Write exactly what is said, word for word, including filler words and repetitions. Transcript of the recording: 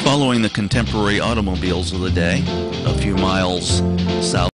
Following the contemporary automobiles of the day, a few miles south